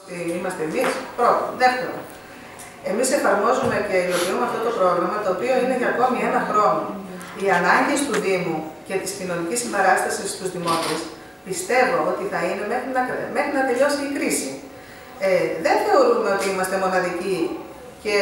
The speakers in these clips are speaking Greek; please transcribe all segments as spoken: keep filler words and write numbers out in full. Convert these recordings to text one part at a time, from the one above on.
είμαστε εμείς. Πρώτον. Δεύτερον, εμείς εφαρμόζουμε και υλοποιούμε αυτό το πρόγραμμα, το οποίο είναι για ακόμη ένα χρόνο. Οι ανάγκες του Δήμου και της κοινωνικής συμπαράστασης στους δημότες πιστεύω ότι θα είναι μέχρι να, μέχρι να τελειώσει η κρίση. Ε, δεν θεωρούμε ότι είμαστε μοναδικοί και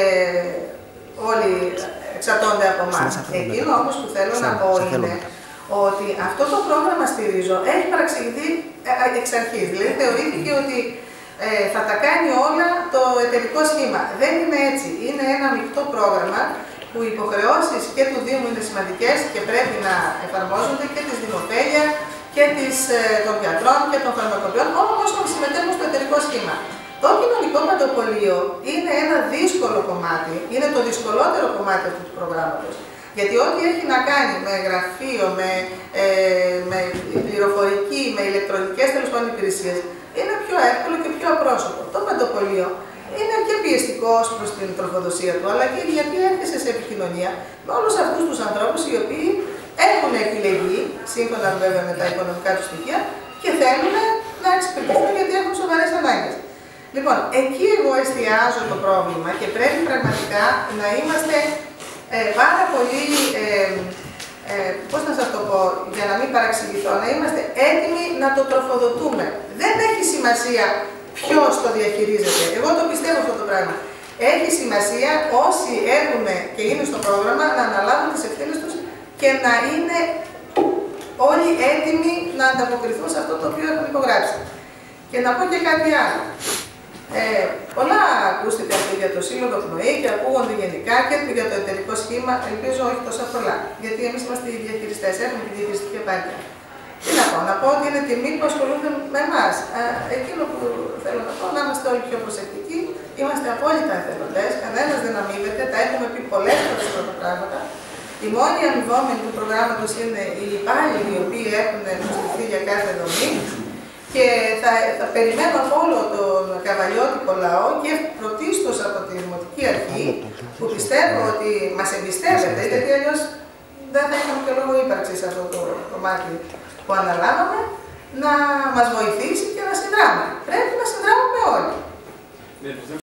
όλοι εξαρτώνται από εμάς. Εκείνο όμως που θέλω να πω είναι ότι αυτό το πρόγραμμα στηρίζω έχει παραξηγηθεί εξ αρχής. Δηλαδή θεωρήθηκε ότι ε, θα τα κάνει όλα το εταιρικό σχήμα. Δεν είναι έτσι. Είναι ένα μεικτό πρόγραμμα που οι υποχρεώσεις και του Δήμου είναι σημαντικές και πρέπει να εφαρμόζονται και της Δημοτέλεια και της, ε, των γιατρών και των φαρμακοποιών, όμως όσων συμμετέχουν στο εταιρικό σχήμα. Το κοινωνικό παντοπολείο είναι ένα δύσκολο κομμάτι, είναι το δυσκολότερο κομμάτι αυτού του προγράμματος. Γιατί ό,τι έχει να κάνει με γραφείο, με, ε, με πληροφορική, με ηλεκτρονικές τέλος πάντων υπηρεσίες, είναι πιο εύκολο και πιο απρόσωπο. Το παντοπολείο είναι και πιεστικό προς την τροφοδοσία του, αλλά και γιατί έρχεσαι σε επικοινωνία με όλους αυτούς τους ανθρώπους οι οποίοι έχουν επιλεγεί, σύμφωνα βέβαια με τα οικονομικά του στοιχεία, και θέλουν να εξυπηρετηθούν γιατί έχουν σοβαρές ανάγκες. Λοιπόν, εκεί εγώ εστιάζω το πρόβλημα και πρέπει πραγματικά να είμαστε ε, πάρα πολύ, ε, ε, πώς να σας το πω, για να μην παραξηγηθώ, να είμαστε έτοιμοι να το τροφοδοτούμε. Δεν έχει σημασία ποιος το διαχειρίζεται. Εγώ το πιστεύω αυτό το πράγμα. Έχει σημασία όσοι έχουν και είναι στο πρόγραμμα να αναλάβουν τις ευθύνες τους και να είναι όλοι έτοιμοι να ανταποκριθούν σε αυτό το οποίο έχουν υπογράψει. Και να πω και κάτι άλλο. Ε, πολλά ακούστηκαν για το Σύλλογο Πνοή και ακούγονται γενικά και για το εταιρικό σχήμα, ελπίζω όχι τόσα πολλά. Γιατί εμείς είμαστε οι διαχειριστές, έχουμε τη διαχειριστική επάρκεια. Τι να πω, να πω ότι είναι τιμή που ασχολούνται με εμάς. Εκείνο που θέλω να πω, να είμαστε όλοι πιο προσεκτικοί, είμαστε απόλυτα εθελοντές, κανένας δεν αμείβεται, τα έχουμε πει πολλές φορές αυτά τα πράγματα. Οι μόνοι αμοιβόμενοι του προγράμματος είναι οι υπάλληλοι οι οποίοι έχουν προσθεθεί για κάθε δομή. Και θα, θα περιμένω από όλο τον καβαλιώτικο λαό και πρωτίστως από τη Δημοτική Αρχή, που πιστεύω ότι μας εμπιστεύεται, γιατί αλλιώς δεν θα είχαμε και λόγο ύπαρξη σε αυτό το κομμάτι που αναλάβαμε, να μας βοηθήσει και να συνδράμουμε. Πρέπει να συνδράμουμε όλοι.